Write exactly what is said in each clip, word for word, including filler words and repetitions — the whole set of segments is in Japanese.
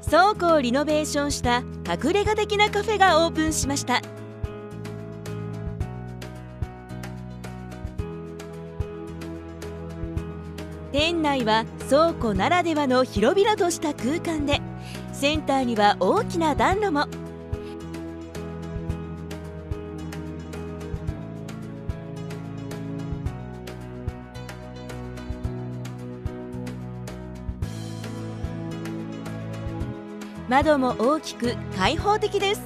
倉庫をリノベーションした隠れ家的なカフェがオープンしました。店内は倉庫ならではの広々とした空間で、センターには大きな暖炉も。窓も大きく開放的です。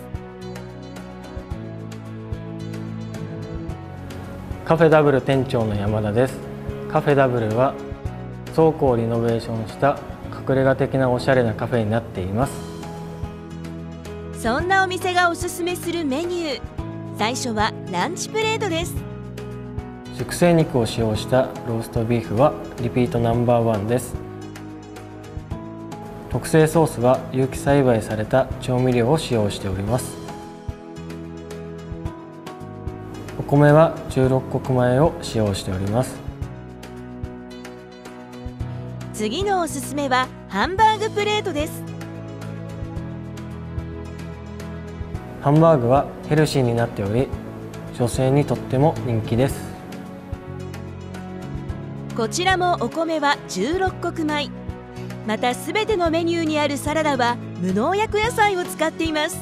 カフェダブル店長の山田です。カフェダブルは倉庫をリノベーションした隠れ家的なおしゃれなカフェになっています。 そんなお店がおすすめするメニュー、最初はランチプレートです。 熟成肉を使用したローストビーフはリピートナンバーワンです。特製ソースは有機栽培された調味料を使用しております。お米は十六穀米を使用しております。 次のおすすめはハンバーグプレートです。 ハンバーグはヘルシーになっており、女性にとっても人気です。 こちらもお米は十六穀米。またすべてのメニューにあるサラダは無農薬野菜を使っています。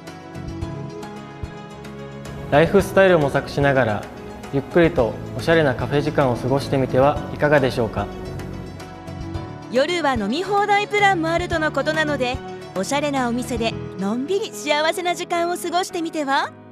ライフスタイルを模索しながらゆっくりとおしゃれなカフェ時間を過ごしてみてはいかがでしょうか。 夜は飲み放題プランもあるとのことなので、おしゃれなお店でのんびり幸せな時間を過ごしてみては。